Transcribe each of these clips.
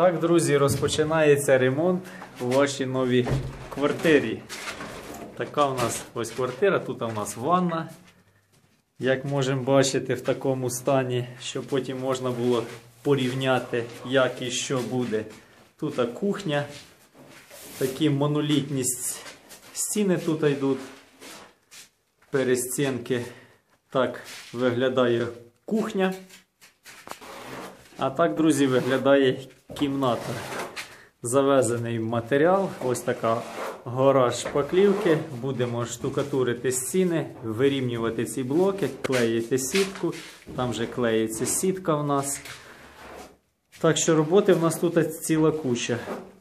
Так, друзі, розпочинається ремонт у вашій новій квартирі. Така у нас ось квартира, тут у нас ванна. Як можемо бачити, в такому стані, щоб потім можна було порівняти, як і що буде. Тут кухня, такі монолітні стіни тут йдуть, перестінки. Так виглядає кухня. А так, друзі, виглядає кімната. Завезений матеріал, ось така гора шпаклівки. Будемо штукатурити стіни, вирівнювати ці блоки, клеїти сітку. Там же клеїться сітка в нас. Так що роботи в нас тут ціла куча.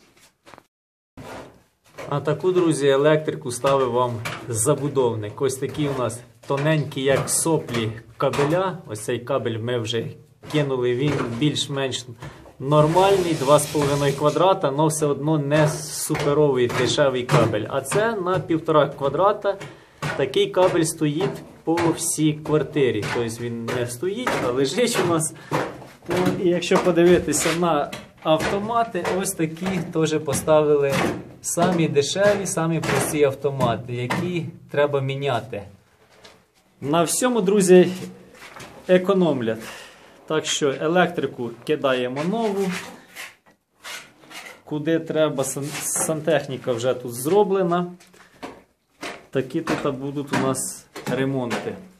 А таку, друзі, електрику ставив вам забудовник. Ось такі у нас тоненькі, як соплі, кабеля. Ось цей кабель ми вже кинули, він більш-менш нормальний, 2,5 квадрата, але все одно не суперовий дешевий кабель. А це на 1,5 квадрата такий кабель стоїть по всій квартирі. Тобто він не стоїть, а лежить у нас. І якщо подивитися на автомати, ось такі теж поставили самі дешеві, самі прості автомати, які треба міняти. На всьому, друзі, економлять. Так що електрику кидаємо нову. Куди треба, сантехніка вже тут зроблена. Такі тут будуть у нас ремонти.